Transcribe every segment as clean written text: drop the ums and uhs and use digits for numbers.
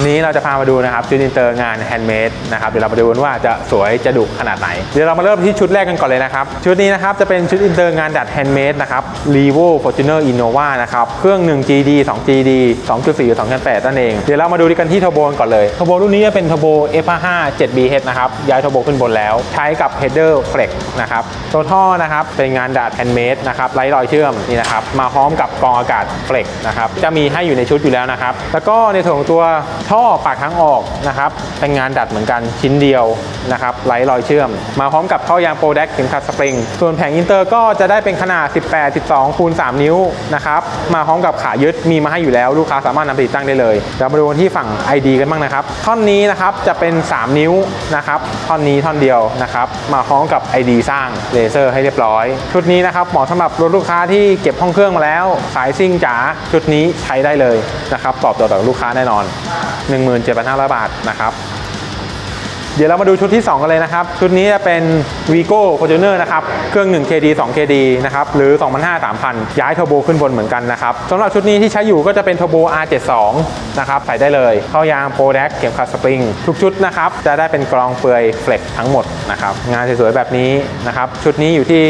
วันนี้เราจะพามาดูนะครับชุดอินเตอร์งานแฮนด์เมดนะครับเดี๋ยวเรามาดูกันว่าจะสวยจะดุขนาดไหนเดี๋ยวเรามาเริ่มที่ชุดแรกกันก่อนเลยนะครับชุดนี้นะครับจะเป็นชุดอินเตอร์งานดัดแฮนด์เมดนะครับ Revo Fortuner Innova นะครับเครื่อง 1GD 2GD 2.4 2.8 นั่นเองเดี๋ยวเรามาดูกันที่เทอร์โบก่อนเลยเทอร์โบรุ่นนี้จะเป็นเทอร์โบ F55 7BH นะครับย้ายเทอร์โบขึ้นบนแล้วใช้กับ Header Flex นะครับตัวท่อนะครับเป็นงานดัดแฮนด์เมดนะครับไร้รอยเชื่อมนี่นะครับมาพร้อมกับกรองอากาศ Flex นะครับจะมีให้อยู่ในชุดอยู่แล้วนะครับแล้วก็ในส่วนของตัวท่อปากทางออกนะครับเป็นงานดัดเหมือนกันชิ้นเดียวนะครับไร้รอยเชื่อมมาพร้อมกับท่อยางโปรแดกเข็มขัดสปริงส่วนแผงอินเตอร์ก็จะได้เป็นขนาด18 12 คูณ 3 นิ้วนะครับมาพร้อมกับขายึดมีมาให้อยู่แล้วลูกค้าสามารถนำไปติดตั้งได้เลยเรามาดูที่ฝั่ง ID กันบ้างนะครับท่อนนี้นะครับจะเป็น3นิ้วนะครับท่อนนี้ท่อนเดียวนะครับมาพร้อมกับ ID สร้างเลเซอร์ให้เรียบร้อยชุดนี้นะครับเหมาะสำหรับรถลูกค้าที่เก็บห้องเครื่องมาแล้วสายซิ่งจ๋าชุดนี้ใช้ได้เลยนะครับตอบโจทย์กับลูกค้าแน่นอน 17,500 บาทนะครับเดี๋ยวเรามาดูชุดที่2กันเลยนะครับชุดนี้จะเป็น Vigo Fortuner นะครับเครื่อง 1KD 2KD นะครับหรือ 2,500 3,000 ย้ายเทอร์โบขึ้นบนเหมือนกันนะครับสำหรับชุดนี้ที่ใช้อยู่ก็จะเป็นเทอร์โบ R72 นะครับใส่ได้เลยเข้ายางโปรแดกเข็มขัดสปริงทุกชุดนะครับจะได้เป็นกรองเปลือยเฟล็กทั้งหมดนะครับงานสวยๆแบบนี้นะครับชุดนี้อยู่ที่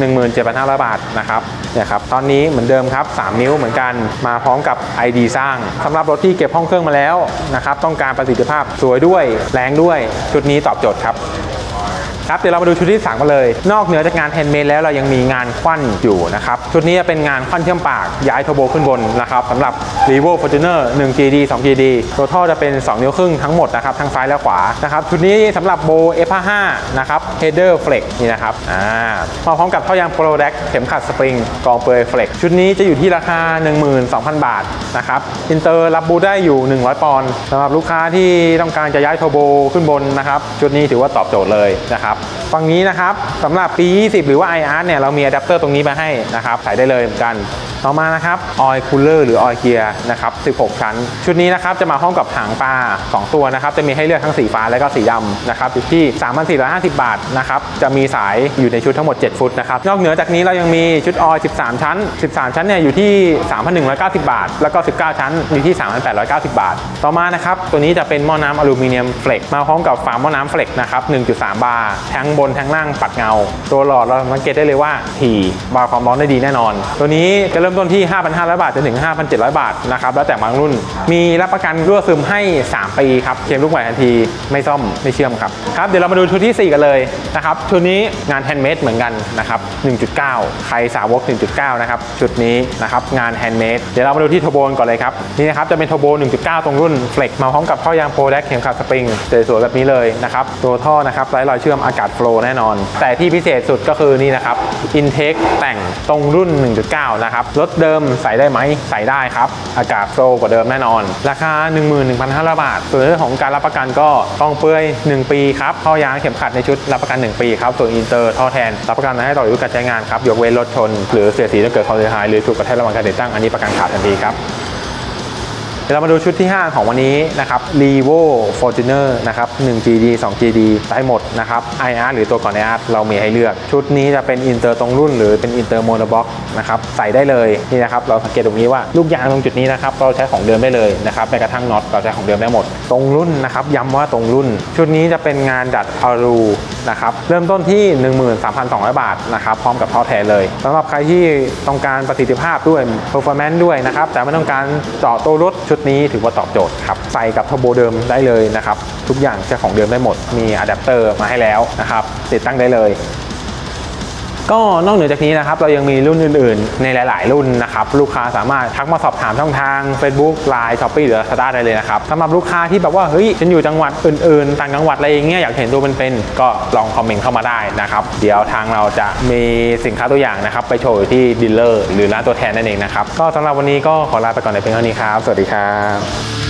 17,500 บาทนะครับเนี่ยครับตอนนี้เหมือนเดิมครับ3นิ้วเหมือนกันมาพร้อมกับ ID สร้างสำหรับรถที่เก็บห้องเครื่องมาแล้วนะครับต้องการประสิทธิภาพสวยด้วยแรงด้วยชุดนี้ตอบโจทย์ครับเดี๋ยวเรามาดูชุดที่3กันเลยนอกเหนือจากงานแฮนด์เมดแล้วเรายังมีงานควันอยู่นะครับชุดนี้เป็นงานควันเชื่อมปากย้ายเทอร์โบขึ้นบนนะครับสำหรับ Revo Fortuner 1GD 2GD ตัวท่อจะเป็น2นิ้วครึ่งทั้งหมดนะครับทั้งซ้ายและขวานะครับชุดนี้สำหรับโบ F55 นะครับ Header Flex นี่นะครับมาพร้อมกับท่อยางโปรแดกเข็มขัดสปริงกรองเปลือย Flex ชุดนี้จะอยู่ที่ราคา 12,000 บาทนะครับอินเตอร์รับบูได้อยู่100 ปอนด์สำหรับลูกค้าที่ต้องการจะย้ายเทอร์โบขึ้นบนนะครับชุดนี้ถือว่าตอบโจทย์เลยนะครับฝั่งนี้นะครับสำหรับปี 20 หรือว่า iArt เนี่ยเรามีอะแดปเตอร์ตรงนี้มาให้นะครับใส่ได้เลยเหมือนกันต่อมานะครับออยล์คูลเลอร์หรือออยล์เกียร์นะครับ16 ชั้นชุดนี้นะครับจะมาพร้อมกับหางปลา2ตัวนะครับจะมีให้เลือกทั้งสีฟ้าและก็สีดำนะครับอยู่ที่ 3,450 บาทนะครับจะมีสายอยู่ในชุดทั้งหมด7ฟุตนะครับนอกเหนือจากนี้เรายังมีชุดออยล์13 ชั้น13 ชั้นเนี่ยอยู่ที่ 3,190 บาทแล้วก็19 ชั้นอยู่ที่ 3,890 บาทต่อมานะครับตัวนี้จะเป็นหม้อน้ำอลูมิเนียมเฟล็กมาพร้อมกับฝาหม้อน้ำเฟล็กนะครับ 1.3 บาร์ทั้งบนทั้งล่างปัดเงาตัวหลอดเราสังเกตได้เลยว่าถี่บาร์ความร้อนได้ดีแน่นอนตัวนี้จะเริ่มต้นที่ 5,500 บาทจนถึง 5,700 บาทนะครับแล้วแต่บางรุ่นมีรับประกันรั่วซึมให้3 ปีครับเคลมลูกใหม่ทันทีไม่ซ่อมไม่เชื่อมครับเดี๋ยวเรามาดูชุดที่4กันเลยนะครับชุดนี้งานแฮนด์เมดเหมือนกันนะครับ 1.9 ใครสาวก 1.9 นะครับชุดนี้นะครับงานแฮนด์เมดเดี๋ยวเรามาดูที่เทอร์โบก่อนเลยครับนี่นะครับจะเป็นเทอร์โบ 1.9 ตรงรุ่นเฟล็กมาพร้อมกับท่อยางโปรแดกเข็มขัดสปริงสวยๆแบบนี้เลยนะครับตัวท่อนะครับไร้รอยเชื่อมอากาศโฟลว์แน่นอนแต่ที่พิเศษสุดก็คือนี่นะครับอินเทคแต่งตรงรุ่น 1.9 นะครับรถเดิมใส่ได้ไหมใส่ได้ครับอากาศโฟลว์กว่าเดิมแน่นอนราคา 11,500 บาทส่วนเรื่องของการรับประกันก็กรองเปลือย1 ปีครับท่อยางเข็มขัดในชุดรับประกัน1 ปีครับส่วนอินเตอร์ท่อแทนรับประกันให้ต่ออายุการใช้งานครับยกเว้นรถชนหรือเสียสีจนเกิดความเสียหายหรือถูกกระแทกระหว่างการติดตั้งอันนี้ประกันขาดทันทีครับเดี๋ยวเรามาดูชุดที่5ของวันนี้นะครับ Revo Fortuner นะครับ 1GD 2GD ได้หมดนะครับ iArt หรือตัวก่อน iArt เรามีให้เลือกชุดนี้จะเป็นอินเตอร์ตรงรุ่นหรือเป็นอินเตอร์โมโนบล็อกนะครับใส่ได้เลยนี่นะครับเราสังเกตตรงนี้ว่าลูกยางตรงจุดนี้นะครับเราใช้ของเดิมได้เลยนะครับแม้กระทั่งน็อตเราใช้ของเดิมได้หมดตรงรุ่นนะครับย้ำว่าตรงรุ่นชุดนี้จะเป็นงานดัดอลูนะครับเริ่มต้นที่ 13,200 บาทนะครับพร้อมกับท่อแทนเลยสำหรับใครที่ต้องการประสิทธิภาพด้วย performance ด้วยนะครับแต่ไม่ต้องการเจาะตัวรถชุดนี้ถือว่าตอบโจทย์ครับใส่กับเทอร์โบเดิมได้เลยนะครับทุกอย่างใช้ของเดิมได้หมดมีอะแดปเตอร์มาให้แล้วนะครับติดตั้งได้เลยก็นอกเหนือจากนี้นะครับเรายังมีรุ่นอื่นๆในหลายๆรุ่นนะครับลูกค้าสามารถทักมาสอบถามช่องทาง Facebook Line Shopee หรือ Lazada ได้เลยนะครับสำหรับลูกค้าที่แบบว่าเฮ้ยฉันอยู่จังหวัดอื่นๆต่างจังหวัดอะไรอย่างเงี้ยอยากเห็นตัวเป็นๆก็ลองคอมเมนต์เข้ามาได้นะครับเดี๋ยวทางเราจะมีสินค้าตัวอย่างนะครับไปโชว์ที่ดีลเลอร์หรือร้านตัวแทนนั่นเองนะครับก็สำหรับวันนี้ก็ขอลาไปก่อนในเพียงเท่านี้ครับสวัสดีครับ